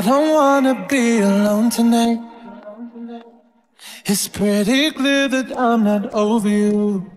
don't wanna be alone tonight. It's pretty clear that I'm not over you.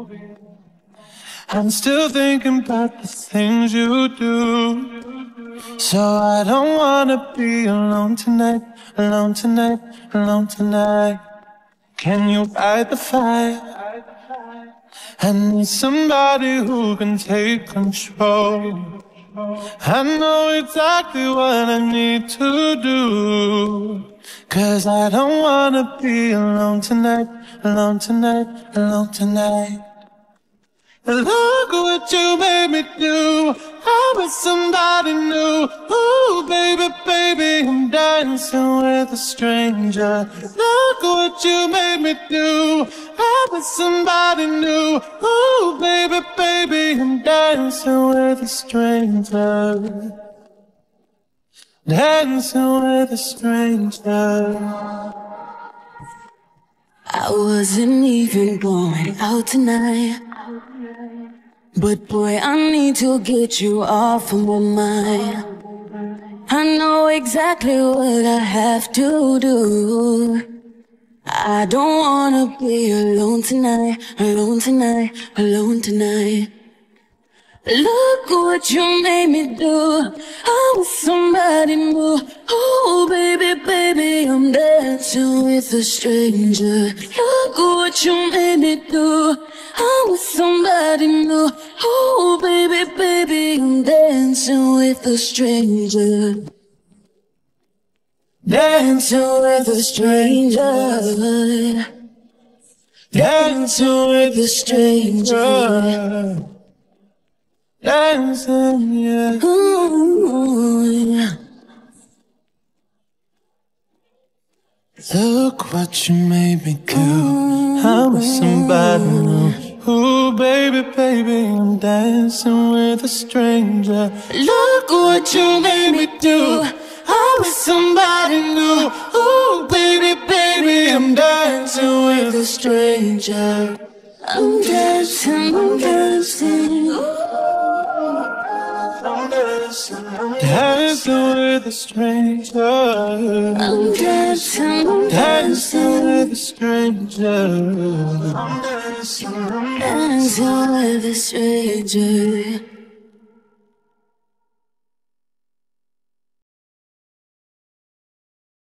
I'm still thinking about the things you do. So I don't wanna be alone tonight, alone tonight, alone tonight. Can you fight the fire? I need somebody who can take control. I know exactly what I need to do. 'Cause I don't wanna be alone tonight, alone tonight, alone tonight. Look what you made me do. I was somebody new. Ooh, baby, baby, I'm dancing with a stranger. Look what you made me do. I was somebody new. Ooh, baby, baby, I'm dancing with a stranger. Dancing with a stranger. I wasn't even going out tonight, but boy, I need to get you off of my mind. I know exactly what I have to do. I don't wanna be alone tonight, alone tonight, alone tonight. Look what you made me do. I was somebody new. Oh, baby, baby, I'm dancing with a stranger. Look what you made me do. I was somebody new. Oh, baby, baby, I'm dancing with a stranger. Dancing with a stranger. Dancing with a stranger. Dancing, yeah. Ooh, yeah. Look what you made me do. I was somebody new. Ooh, baby, baby, I'm dancing with a stranger. Look what you made me do. I was somebody new. Ooh, baby, baby, I'm dancing with a stranger. I'm dancing, I'm dancing. Dancing with a stranger. I'm dancing, I'm Dancing with a stranger. dancing with a stranger.